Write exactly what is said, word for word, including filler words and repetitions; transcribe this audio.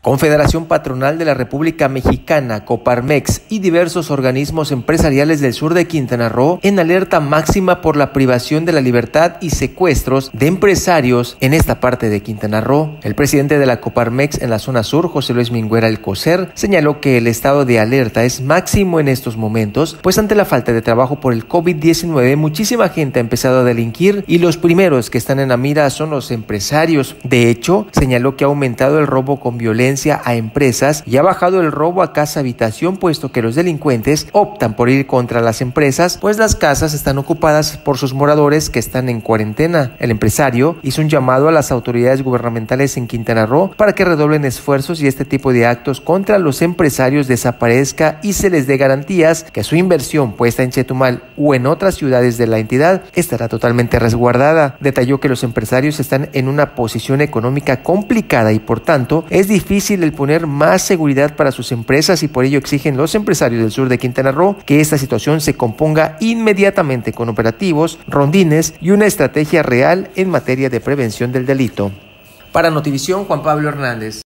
Confederación Patronal de la República Mexicana, Coparmex y diversos organismos empresariales del sur de Quintana Roo en alerta máxima por la privación de la libertad y secuestros de empresarios en esta parte de Quintana Roo. El presidente de la Coparmex en la zona sur, José Luis Minguera Alcocer, señaló que el estado de alerta es máximo en estos momentos, pues ante la falta de trabajo por el COVID diecinueve, muchísima gente ha empezado a delinquir y los primeros que están en la mira son los empresarios. De hecho, señaló que ha aumentado el robo con violencia a empresas y ha bajado el robo a casa habitación, puesto que los delincuentes optan por ir contra las empresas, pues las casas están ocupadas por sus moradores que están en cuarentena. El empresario hizo un llamado a las autoridades gubernamentales en Quintana Roo para que redoblen esfuerzos y este tipo de actos contra los empresarios desaparezca y se les dé garantías que su inversión puesta en Chetumal o en otras ciudades de la entidad estará totalmente resguardada. Detalló que los empresarios están en una posición económica complicada y por tanto es difícil el poner más seguridad para sus empresas y por ello exigen los empresarios del sur de Quintana Roo que esta situación se componga inmediatamente con operativos, rondines y una estrategia real en materia de prevención del delito. Para Notivisión, Juan Pablo Hernández.